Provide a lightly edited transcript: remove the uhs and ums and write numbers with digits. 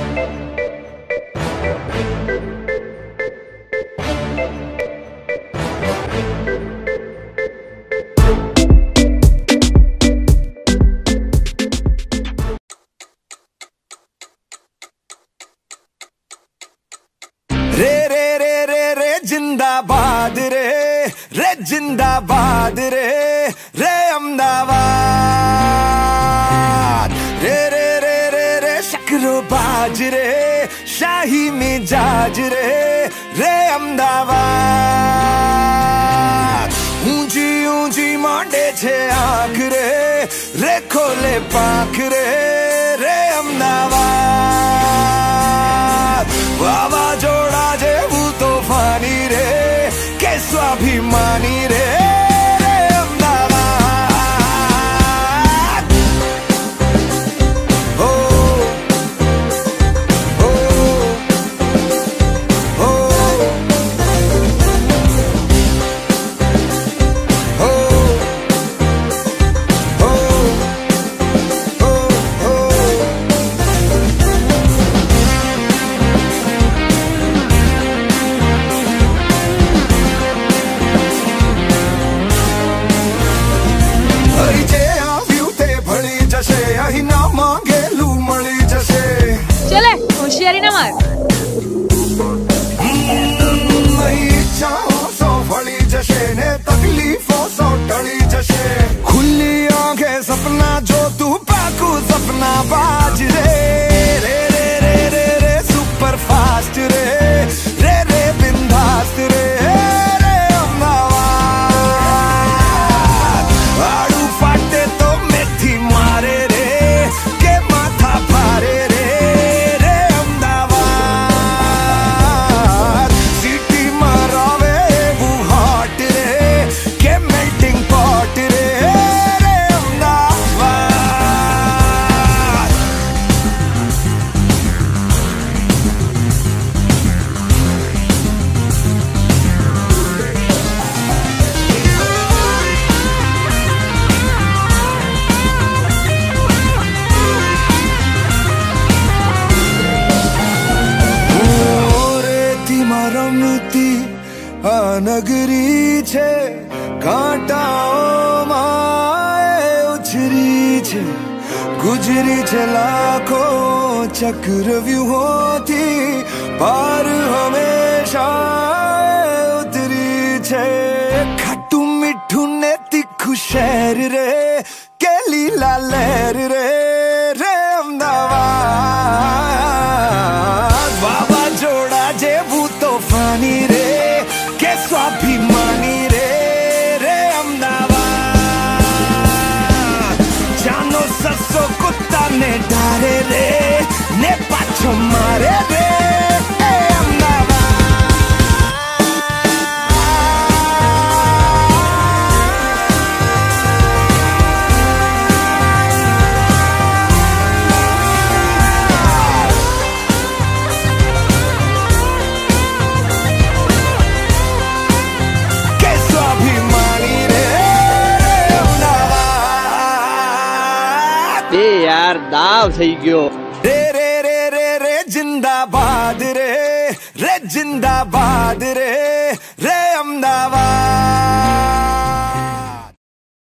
जिंदाबाद रे रे जिंदाबाद रे रे अहमदाबाद रे रे रे रे रे शक्रो बाज रे शाही मिजाज रे रे अहमदाबाद ऊंची ऊंची मांडे छे आंख रे रे खोले पाख रे रे अहमदाबाद वावा जोड़ा जे तूफानी रे के स्वाभिमानी रे अहमदाबाद हो हो हो हो चले होशियारी ना मार तकलीफों सो टली जशे खुली आंखें सपना जो तू पाकू सपना बाज रे रे रे रे रे रे सुपर फास्ट रे रे रे बिंदास रे रे अहमदाबाद आड़ू फाटे तो मेथी मारे रे के माथा भारे रे रे अहमदाबाद सिटी मारावे वो हॉट रे के मेल्टिंग पॉट रे रे अहमदाबाद રમતી આ નગરી છે કાંટાઓમાં ઉછરી છે ગુજરી છે લાખો ચક્રવ્યૂહોથી પાર હંમેશા ઉતરી છે ખાટું મીઠું ને તીખું શહેર રે કે લીલા લહેર રે રે અમદાવાદ વાવાઝોડા જેવું તોફાની રે કે સ્વાભિમાની રે રે અમદાવાદ જાનો સસો કુત્તાને ડારે રે ને પાછો મારે રે એ અમદાવાદ यार दाव થઈ ગયો रे रे रे रे रे जिंदाबाद रे रे जिंदाबाद रे रे अहमदाबाद